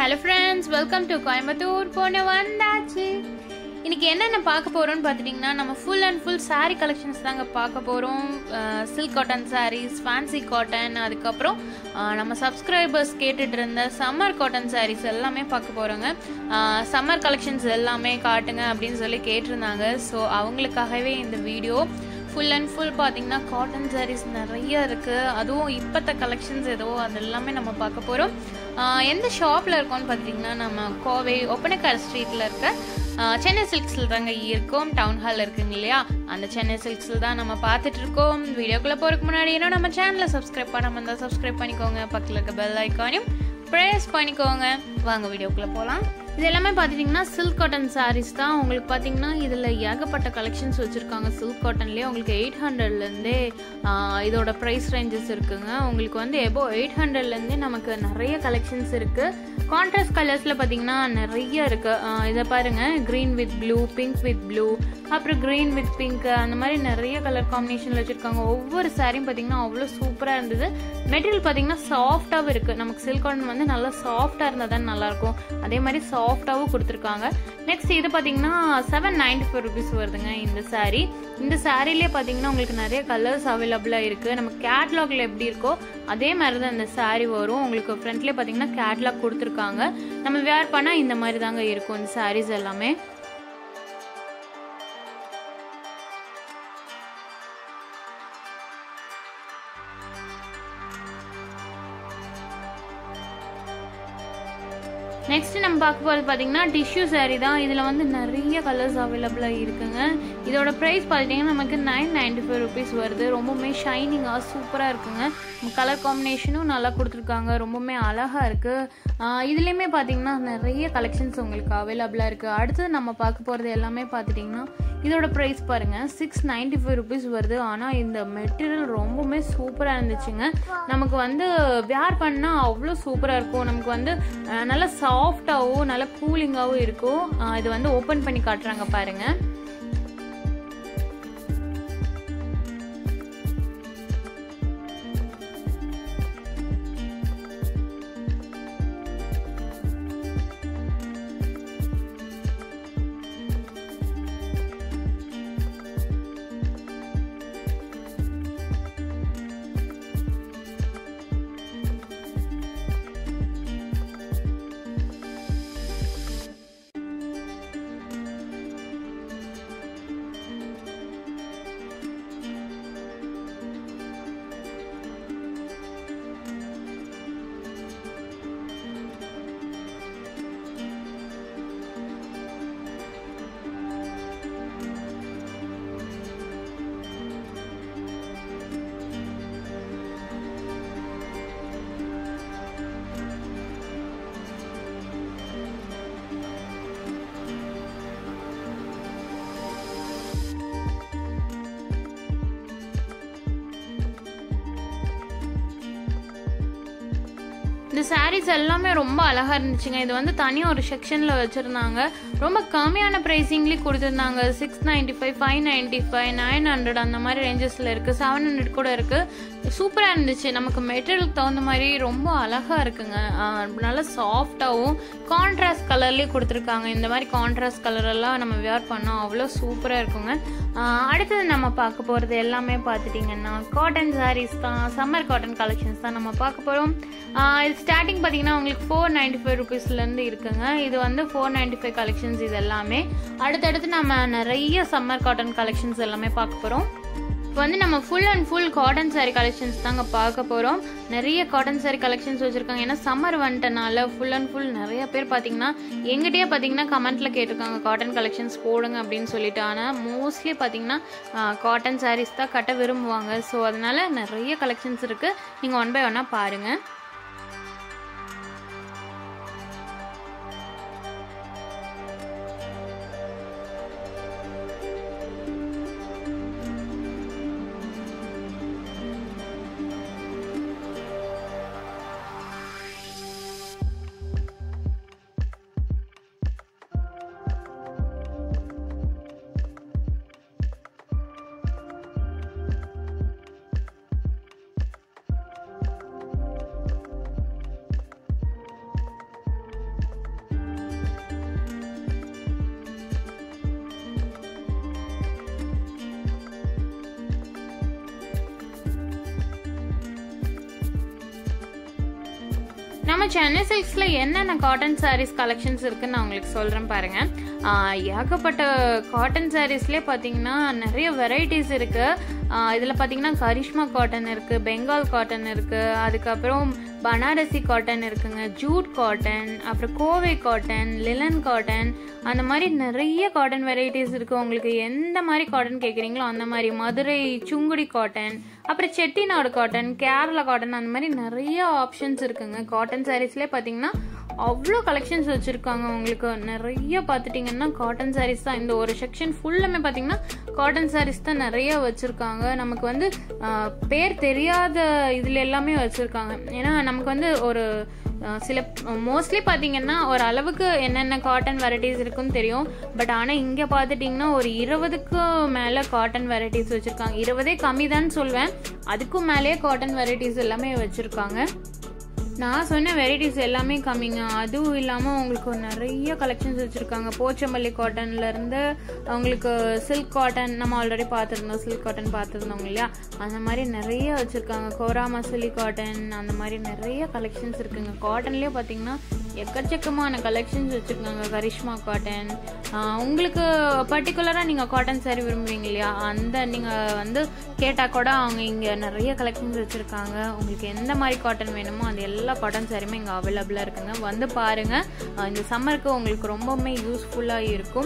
Hello friends, welcome to Coimbatore போன வந்தாச்சு. இன்னைக்கு என்னென்ன பார்க்க போறோம்னு பார்த்துட்டீங்கன்னா நம்ம full and full saree collections தாங்க பார்க்க போறோம். Silk cotton sarees, fancy cotton, அதுக்கப்புறம் நம்ம சப்ஸ்கிரைபர்ஸ் கேட்டுட்டு இருந்த சம்மர் காட்டன் sarees எல்லாமே பார்க்க போறோங்க. சம்மர் கலெக்ஷன்ஸ் எல்லாமே காட்டுங்க அப்படின்னு சொல்லி கேட்டிருந்தாங்க. ஸோ அவங்களுக்காகவே இந்த வீடியோ ஃபுல் அண்ட் ஃபுல் பார்த்தீங்கன்னா காட்டன் சாரீஸ் நிறைய இருக்குது. அதுவும் இப்போத்த கலெக்ஷன்ஸ் ஏதோ அது எல்லாமே நம்ம பார்க்க போகிறோம். எந்த ஷாப்பில் இருக்கோம்னு பார்த்தீங்கன்னா நம்ம கோவை ஒப்பனக்கார ஸ்ட்ரீட்டில் இருக்க சென்னை சில்க்ஸில் தாங்க இருக்கோம். டவுன் ஹால் இருக்குங்க இல்லையா, அந்த சென்னை சில்க்ஸில் தான் நம்ம பார்த்துட்டு இருக்கோம். வீடியோக்குள்ளே போகிறதுக்கு முன்னாடி இன்னும் நம்ம சேனலை சப்ஸ்கிரைப் பண்ணாமல் இருந்தால் சப்ஸ்கிரைப் பண்ணிக்கோங்க. பக்கத்தில் இருக்க பெல் ஐக்கானையும் ப்ரெஸ் பண்ணிக்கோங்க. வாங்க வீடியோக்குள்ளே போகலாம். இது எல்லாமே பார்த்துட்டிங்கன்னா சில்க் காட்டன் சாரீஸ் தான். உங்களுக்கு பார்த்தீங்கன்னா இதில் ஏகப்பட்ட கலெக்ஷன்ஸ் வச்சுருக்காங்க. சில்க் காட்டன்லேயே உங்களுக்கு 800லேருந்தே இதோட ப்ரைஸ் ரேஞ்சஸ் இருக்குங்க. உங்களுக்கு வந்து எபோ 800லேருந்தே நமக்கு நிறைய கலெக்ஷன்ஸ் இருக்குது. கான்ட்ராஸ்ட் கலர்ஸில் பார்த்தீங்கன்னா நிறைய இருக்குது. இதை பாருங்கள், green with blue, pink with blue, அப்புறம் க்ரீன் வித் பிங்க், அந்த மாதிரி நிறைய கலர் காம்பினேஷனில் வச்சுருக்காங்க. ஒவ்வொரு சாரியும் பார்த்தீங்கன்னா அவ்வளோ சூப்பராக இருந்தது. மெட்டீரியல் பார்த்தீங்கன்னா சாஃப்டாகவும் இருக்குது. நமக்கு சில்க் காட்டன் வந்து நல்லா சாஃப்டாக இருந்தால் தான் நல்லாயிருக்கும். அதே மாதிரி சாஃப்டாகவும் கொடுத்துருக்காங்க. நெக்ஸ்ட் இது பார்த்தீங்கன்னா 795 rupees வருதுங்க இந்த சாரீ. இந்த சாரீலேயே பார்த்தீங்கன்னா உங்களுக்கு நிறைய கலர்ஸ் அவைலபிளாக இருக்குது. நம்ம கேட்லாகில் எப்படி இருக்கோ அதே மாதிரி தான் இந்த சாரீ வரும். உங்களுக்கு ஃப்ரண்ட்லேயே பார்த்தீங்கன்னா கேட்லாக் கொடுத்துருக்காங்க. நம்ம வேர் பண்ணால் இந்த மாதிரி தாங்க இருக்கும் இந்த சாரீஸ் எல்லாமே. நெக்ஸ்ட் நம்ம பார்க்க போகிறது பார்த்தீங்கன்னா டிஷ்யூ சாரீ தான். இதில் வந்து நிறைய கலர்ஸ் அவைலபிளாக இருக்குங்க. இதோட ப்ரைஸ் பார்த்தீங்கன்னா நமக்கு 995 rupees வருது. ரொம்பவுமே ஷைனிங்காக சூப்பராக இருக்குங்க. கலர் காம்பினேஷனும் நல்லா கொடுத்துருக்காங்க. ரொம்பவுமே அழகாக இருக்குது. இதுலேயுமே பார்த்தீங்கன்னா நிறைய கலெக்ஷன்ஸ் உங்களுக்கு அவைலபிளாக இருக்குது. அடுத்தது நம்ம பார்க்க போகிறது எல்லாமே பார்த்துட்டிங்கன்னா இதோட ப்ரைஸ் பாருங்கள் 695 rupees வருது. ஆனால் இந்த மெட்டீரியல் ரொம்பவுமே சூப்பராக இருந்துச்சுங்க. நமக்கு வந்து வேர் பண்ணால் அவ்வளோ சூப்பராக இருக்கும். நமக்கு வந்து நல்லா சாஃப்டாகவும் நல்லா கூலிங்காகவும் இருக்கும். இது வந்து ஓப்பன் பண்ணி காட்டுறாங்க பாருங்கள். இந்த சாரீஸ் எல்லாமே ரொம்ப அழகாக இருந்துச்சுங்க. இது வந்து தனியாக ஒரு செக்ஷனில் வச்சுருந்தாங்க. ரொம்ப கம்மியான ப்ரைஸிங்லேயே கொடுத்துருந்தாங்க. 695, 595, 900 அந்த மாதிரி ரேஞ்சஸில் இருக்குது. 700 கூட இருக்குது. சூப்பராக இருந்துச்சு. நமக்கு மெட்டீரியலுக்கு தகுந்த மாதிரி ரொம்ப அழகாக இருக்குங்க. நல்லா சாஃப்டாகவும் கான்ட்ராஸ்ட் கலர்லேயே கொடுத்துருக்காங்க. இந்த மாதிரி கான்ட்ராஸ்ட் கலரெல்லாம் நம்ம வேர் பண்ணோம் அவ்வளோ சூப்பராக இருக்குங்க. அடுத்தது நம்ம பார்க்க போகிறது எல்லாமே பார்த்துட்டிங்கன்னா காட்டன் சாரீஸ் தான். சம்மர் காட்டன் கலெக்ஷன்ஸ் தான் நம்ம பார்க்க போகிறோம். இது ஸ்டார்டிங் பார்த்தீங்கன்னா உங்களுக்கு 495 rupeesலேருந்து இருக்குங்க. இது வந்து 495 கலெக்ஷன்ஸ். இது எல்லாமே அடுத்தடுத்து நம்ம நிறைய சம்மர் காட்டன் கலெக்ஷன்ஸ் எல்லாமே பார்க்க போகிறோம். இப்போ வந்து நம்ம full and full cotton saree collections தாங்க பார்க்க போகிறோம். நிறைய காட்டன் சாரீ கலெக்ஷன்ஸ் வச்சுருக்காங்க. ஏன்னா சம்மர் வந்துட்டனால ஃபுல் அண்ட் ஃபுல் நிறைய பேர் பார்த்தீங்கன்னா எங்கிட்டே பார்த்தீங்கன்னா கமெண்ட்டில் கேட்டிருக்காங்க காட்டன் கலெக்ஷன்ஸ் போடுங்க அப்படின்னு சொல்லிட்டு. ஆனால் மோஸ்ட்லி பார்த்தீங்கன்னா காட்டன் சாரீஸ் தான் கட்ட விரும்புவாங்க. ஸோ அதனால நிறைய கலெக்ஷன்ஸ் இருக்குது. நீங்கள் ஒன் பை ஒன்னாக பாருங்கள். நம்ம சென்னை சில்க்ஸ்ல என்னென்ன காட்டன் சாரீஸ் கலெக்ஷன்ஸ் இருக்குன்னு நான் உங்களுக்கு சொல்றேன் பாருங்க. ஏகப்பட்ட காட்டன் சாரீஸ்லேயே பார்த்தீங்கன்னா நிறைய வெரைட்டிஸ் இருக்கு. இதில் பார்த்தீங்கன்னா கரிஷ்மா காட்டன் இருக்கு, பெங்கால் காட்டன் இருக்கு, அதுக்கப்புறம் பனாரசி காட்டன் இருக்குங்க, ஜூட் காட்டன், அப்புறம் கோவை காட்டன், லிலன் காட்டன், அந்த மாதிரி நிறைய காட்டன் வெரைட்டிஸ் இருக்கு. உங்களுக்கு எந்த மாதிரி காட்டன் கேட்குறீங்களோ அந்த மாதிரி, மதுரை சுங்குடி காட்டன், அப்புறம் செட்டிநாடு காட்டன், கேரளா காட்டன், அந்த மாதிரி நிறைய ஆப்ஷன்ஸ் இருக்குங்க. காட்டன் சாரீஸ்லேயே பார்த்தீங்கன்னா அவ்வளோ கலெக்ஷன்ஸ் வச்சுருக்காங்க. உங்களுக்கு நிறைய பார்த்துட்டிங்கன்னா காட்டன் சாரீஸ் தான். இந்த ஒரு செக்ஷன் ஃபுல்லுமே பார்த்தீங்கன்னா காட்டன் சாரீஸ் தான் நிறைய வச்சுருக்காங்க. நமக்கு வந்து பேர் தெரியாத இதில் எல்லாமே வச்சுருக்காங்க. ஏன்னா நமக்கு வந்து ஒரு சில மோஸ்ட்லி பார்த்தீங்கன்னா ஒரு அளவுக்கு என்னென்ன காட்டன் வெரைட்டிஸ் இருக்குன்னு தெரியும். பட் ஆனால் இங்கே பார்த்துட்டிங்கன்னா ஒரு 20க்கு மேலே காட்டன் வெரைட்டிஸ் வச்சுருக்காங்க. 20 கம்மி தான் சொல்வேன், அதுக்கும் மேலேயே காட்டன் வெரைட்டிஸ் எல்லாமே வச்சுருக்காங்க. நான் சொன்ன வெரைட்டிஸ் எல்லாமே கம்மிங்க. அதுவும் இல்லாமல் உங்களுக்கு நிறைய கலெக்ஷன்ஸ் வச்சுருக்காங்க. போச்சம்பள்ளி காட்டன்லேருந்து உங்களுக்கு சில்க் காட்டன், நம்ம ஆல்ரெடி பார்த்துருந்தோம், சில்க் காட்டன் பார்த்துருந்தோங்க இல்லையா, அந்த மாதிரி நிறைய வச்சுருக்காங்க. கோரா மசூலி காட்டன், அந்த மாதிரி நிறைய கலெக்ஷன்ஸ் இருக்குங்க. காட்டன்லேயே பார்த்தீங்கன்னா எக்கச்சக்கமான கலெக்ஷன்ஸ் வச்சுருக்காங்க. கரிஷ்மா காட்டன், உங்களுக்கு பர்டிகுலராக நீங்கள் காட்டன் சாரீ விரும்புவீங்க இல்லையா, அந்த நீங்கள் வந்து கேட்டால் கூட அவங்க இங்கே நிறைய கலெக்ஷன்ஸ் வச்சுருக்காங்க. உங்களுக்கு எந்த மாதிரி காட்டன் வேணுமோ அது எல்லா காட்டன் சாரியுமே இங்கே அவைலபிளாக இருக்குங்க. வந்து பாருங்கள், இந்த சம்மருக்கு உங்களுக்கு ரொம்பவுமே யூஸ்ஃபுல்லாக இருக்கும்.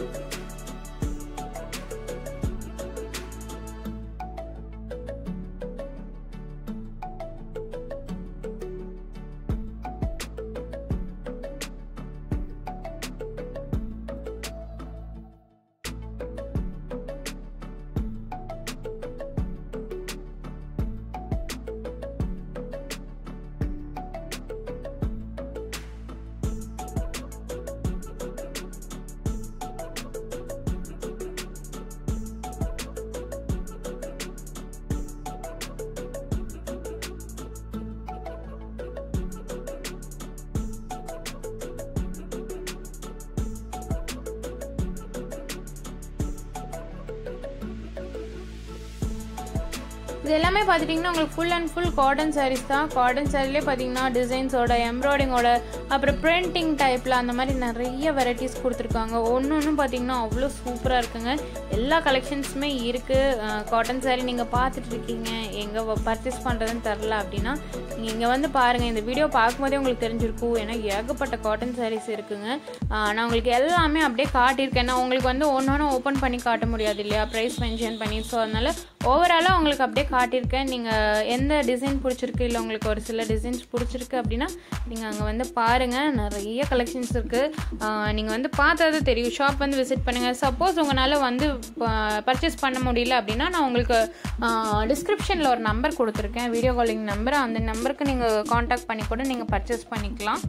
இது எல்லாமே பார்த்துட்டிங்கன்னா உங்களுக்கு full and full cotton sarees தான். காட்டன் சாரீலே பார்த்தீங்கன்னா டிசைன்ஸோட, எம்ப்ராய்டிங்கோட, அப்புறம் பிரிண்டிங் டைப்பில் அந்த மாதிரி நிறைய வெரைட்டிஸ் கொடுத்துருக்காங்க. ஒன்றும் பார்த்தீங்கன்னா அவ்வளோ சூப்பராக இருக்குங்க. எல்லா கலெக்ஷன்ஸுமே இருக்குது. காட்டன் சாரீ நீங்கள் பார்த்துட்டு இருக்கீங்க, எங்கே பர்ச்சேஸ் பண்ணுறதுன்னு தெரில அப்படின்னா நீங்கள் இங்கே வந்து பாருங்கள். இந்த வீடியோ பார்க்கும்போதே உங்களுக்கு தெரிஞ்சிருக்கும், ஏன்னா ஏகப்பட்ட காட்டன் சாரீஸ் இருக்குங்க. நான் உங்களுக்கு எல்லாமே அப்படியே காட்டியிருக்கேன். நான் உங்களுக்கு வந்து ஒன்று ஓப்பன் பண்ணி காட்ட முடியாது இல்லையா, ப்ரைஸ் மென்ஷன் பண்ணி. ஸோ அதனால் ஓவராலாக உங்களுக்கு அப்படியே காட்டியிருக்கேன். நீங்கள் எந்த டிசைன் பிடிச்சிருக்கு, இல்லை உங்களுக்கு ஒரு சில டிசைன்ஸ் பிடிச்சிருக்கு அப்படின்னா நீங்கள் அங்கே வந்து பாருங்கள். நிறைய கலெக்ஷன்ஸ் இருக்குது. நீங்கள் வந்து பார்த்தது தெரியும். ஷாப் வந்து விசிட் பண்ணுங்கள். சப்போஸ் உங்களால் வந்து பர்ச்சேஸ் பண்ண முடியல அப்படின்னா நான் உங்களுக்கு டிஸ்கிரிப்ஷனில் ஒரு நம்பர் கொடுத்துருக்கேன், வீடியோ காலிங் நம்பர். அந்த நம்பருக்கு நீங்கள் காண்டாக்ட் பண்ணி கூட நீங்கள் பர்ச்சேஸ் பண்ணிக்கலாம்.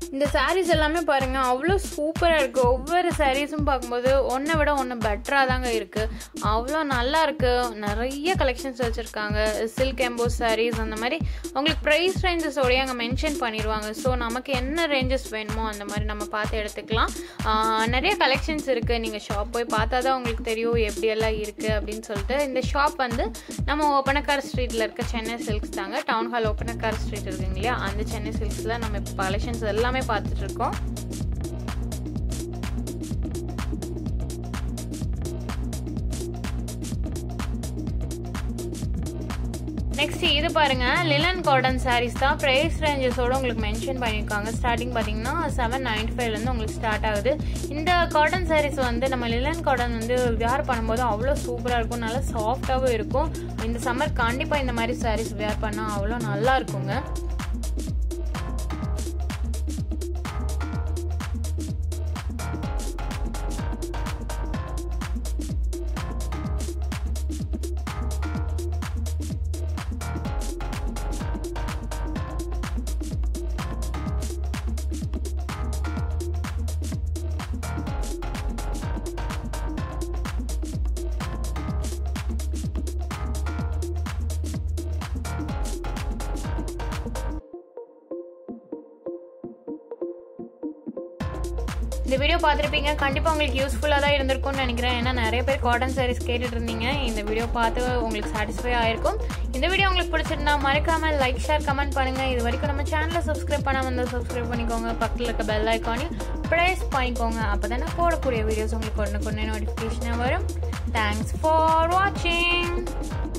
இந்த சாரீஸ் எல்லாமே பாருங்க அவ்வளோ சூப்பராக இருக்குது. ஒவ்வொரு சாரீஸும் பார்க்கும்போது ஒன்றை விட ஒன்று பெட்டராக தாங்க இருக்குது. அவ்வளோ நல்லா இருக்குது. நிறைய கலெக்ஷன்ஸ் வச்சுருக்காங்க. சில்க் எம்போஸ் சாரீஸ் அந்த மாதிரி உங்களுக்கு ப்ரைஸ் ரேஞ்சஸோடய அங்கே மென்ஷன் பண்ணிடுவாங்க. ஸோ நமக்கு என்ன ரேஞ்சஸ் வேணுமோ அந்த மாதிரி நம்ம பார்த்து எடுத்துக்கலாம். நிறைய கலெக்ஷன்ஸ் இருக்குது. நீங்கள் ஷாப் போய் பார்த்தா தான் உங்களுக்கு தெரியும் எப்படியெல்லாம் இருக்குது அப்படின்னு சொல்லிட்டு. இந்த ஷாப் வந்து நம்ம ஒப்பனக்கார ஸ்ட்ரீட்டில் இருக்க சென்னை சில்க்ஸ் தாங்க. டவுன் ஹால் ஒப்பனக்கார ஸ்ட்ரீட் இருக்குங்க இல்லையா, அந்த சென்னை சில்க்ஸில் நம்ம இப்போ கலெக்ஷன்ஸ் எல்லாமே பார்த்துட்டு இருக்கோம். நெக்ஸ்ட் இது பாருங்க, லினன் காட்டன் சாரீஸ் தான். ப்ரைஸ் ரேஞ்சஸோட உங்களுக்கு மென்ஷன் பண்ணியிருக்காங்க. ஸ்டார்டிங் பார்த்தீங்கன்னா 795 உங்களுக்கு ஸ்டார்ட் ஆகுது. இந்த காட்டன் சாரீஸ் வந்து நம்ம லினன் காட்டன் வந்து வியர் பண்ணும்போது அவ்வளோ சூப்பராக இருக்கும். நல்லா சாஃப்டாகவும் இருக்கும். இந்த சம்மர் கண்டிப்பாக இந்த மாதிரி சாரீஸ் வியர் பண்ணால் அவ்வளோ நல்லா இருக்குங்க. இந்த வீடியோ பார்த்துருப்பீங்க. கண்டிப்பாக உங்களுக்கு யூஸ்ஃபுல்லாக தான் இருந்திருக்கும்னு நினைக்கிறேன். ஏன்னா நிறைய பேர் காட்டன் சாரீஸ் கேட்டுட்டு இருந்தீங்க. இந்த வீடியோ பார்த்து உங்களுக்கு சாட்டிஸ்ஃபை ஆயிருக்கும். இந்த வீடியோ உங்களுக்கு பிடிச்சிருந்தா மறக்காமல் லைக், ஷேர், கமெண்ட் பண்ணுங்கள். இது வரைக்கும் நம்ம சேனலை சப்ஸ்கிரைப் பண்ணாமல் இருந்தால் சப்ஸ்கிரைப் பண்ணிக்கோங்க. பக்கத்தில் இருக்க பெல் ஐக்கானையும் ப்ரெஸ் பண்ணிக்கோங்க. அப்போ தானே போடக்கூடிய வீடியோஸ் உங்களுக்கு உடனுக்குடனே நோட்டிஃபிகேஷனாக வரும். தேங்க்ஸ் ஃபார் வாட்சிங்.